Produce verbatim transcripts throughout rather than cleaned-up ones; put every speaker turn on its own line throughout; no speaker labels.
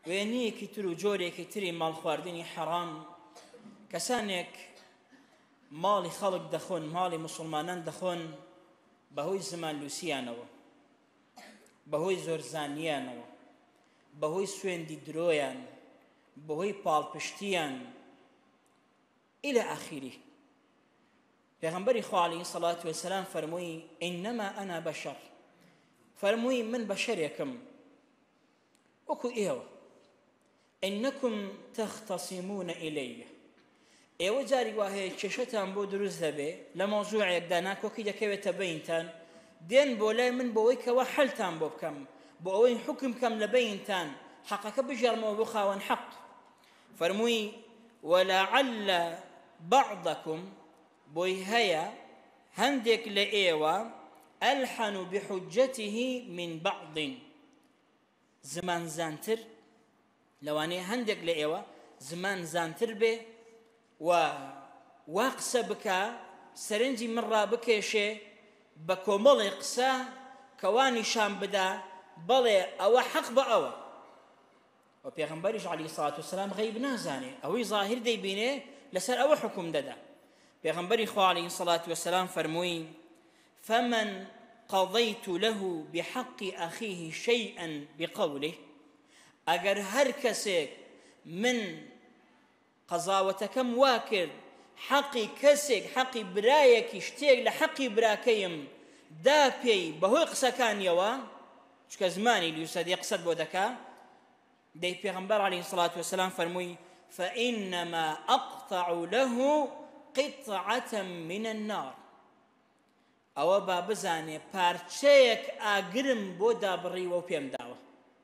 وێنەیەکی تر و جۆرێکی تری ماڵ خواردنی حەرام کەسانێک ماڵی خەڵک دەخۆن، ماڵی موسڵمانان دەخۆن بەهۆی زمان لووسیانەوە، بەهۆی زۆرزانیانەوە، بەهۆی سوێندی درۆیان، بەهۆی پاڵپشتیان إلى آخره. پێغەمبەری خوا عەلەیهی سەڵات وەسەلام فەرمووی ئینەما ئەنا بەشەر، فەرمووی من بەشەرێکم وەکو ئێوە، ئینەکم تەختەسیمونە ئیلەیە، ئێوە جاری وا هەیە کێشەتان بۆ دروست دەبێ لە مەوزوعێکدا ناکۆکی دەکەوێتە بەینتان، دێن بۆ لای من بۆ ئەوەی کەوا حەلتان بۆ بکەم، بۆ ئەوەی حکم بکەم لە بەینتان، حەقەکە بژێڕمەوە بۆ خاوەن حەق. فەرمووی وەلەعەلە بەعضەکم، بۆی هەیە هەندێک لە ئێوە ئەلحەن بحجەتیه من بەعض، زمان زانتر لەوانەیە هەندێک لە ئێوە زمان زانتر بێ و وا قسە بکە سەرنجی من ڕابکێشێ بە کۆمەڵی قسە کەوا نیشان بدا بەڵێ ئەوە حەق بە ئەوە. و پێغەمبەریش عەلەیهی سەڵات وەسەلام غەیب نازانێ، ئەوەی ظاهر دەیبینێ لەسەر ئەوە حکم دەدا. پێغەمبەری خوا عەلەیهی سەڵات وەسەلام فەرمووی فەمەن قەضەیت له بحق ئەخیه شەیئا بقوله، ئەگەر هەر کەسێک من قەزاوەتەکەم وا کرد حەقی کەسێک، حەقی برایەکی شتێک لە حەقی براکەیم دا پێی بەهۆی قسەکانیەوە، چکە زمانی لیوسەدی قسەت بۆ دەکا، دەی پێغەمبەر عەلەیهی سەڵات وەسەلام فەرمووی فإنما أقطع له قطعة من النار، ئەوە با بزانێ پارچەیەک ئاگرم بۆ دابڕیوە و پێم داوە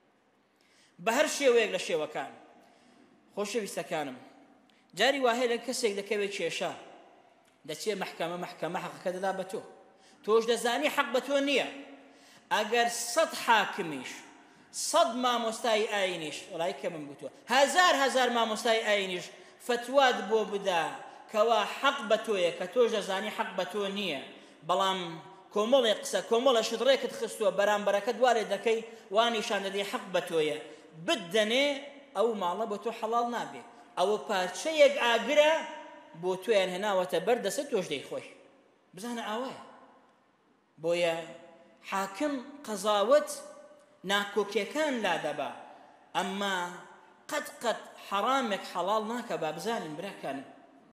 بە هەر شێوەیەک لە شێوەکان. خۆشەویستەکانم، جاری واهەیە لە کەسێک دەکەوێت کێشە دەچێ مەحکەمە، مەحکەمە حەقەکە دەدا بە تۆ، تۆش دەزانی حەق بە تۆ نییە. ئەگەر سەد حاکمیش، سەد مامۆستای ئاینیش، وڵای کە من گوتووە هەزار هەزار مامۆستای ئاینیش فتوات بۆ بدا کەوا حەق بە تۆیە کە تۆش دەزانی حەق بە تۆ نییە، بەڵام کۆمەڵی قسە کۆمەڵە شتڕێکت خستووە بەرامبەرەکە دوارێ دەکەی وانیشان دەدەی حەق بە تۆیە، بدەنێ ئەو ماڵە بە تۆ حەڵاڵ نابێ، ئەوە پارچەیەک ئاگرە بۆ تۆیان هێناوەتە بەر دەسە تۆش دەیخۆی. بزانە ئاوایە بۆیە حاکم قەزاوت ناکۆکیەکان لا دەبا، ئەمما قەت قەت حەرامێک حەڵاڵ ناکە. با بزانین براکان